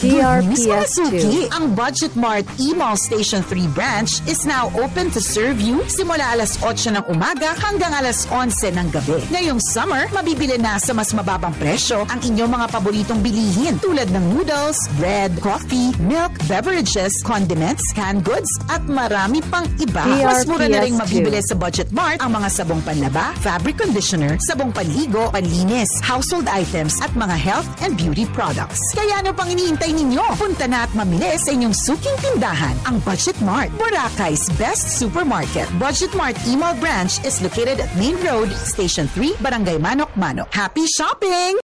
Good news, mga suki! GRPS2. Ang Budget Mart E-Mall Station 3 branch is now open to serve you simula alas 8 ng umaga hanggang alas 11 ng gabi. Ngayong summer, mabibili na sa mas mababang presyo ang inyong mga paboritong bilihin tulad ng noodles, bread, coffee, milk, beverages, condiments, canned goods, at marami pang iba. Mas mura na rin GRPS2. mabibili sa Budget Mart ang mga sabong panlaba, fabric conditioner, sabong panligo, panlinis, household items, at mga health and beauty products. Kaya ano pang iniintay ninyo? Punta na at mamili sa inyong suking tindahan, ang Budget Mart, Boracay's best supermarket. Budget Mart E-Mall branch is located at Main Road, Station 3, Barangay Manok Manok. Happy shopping!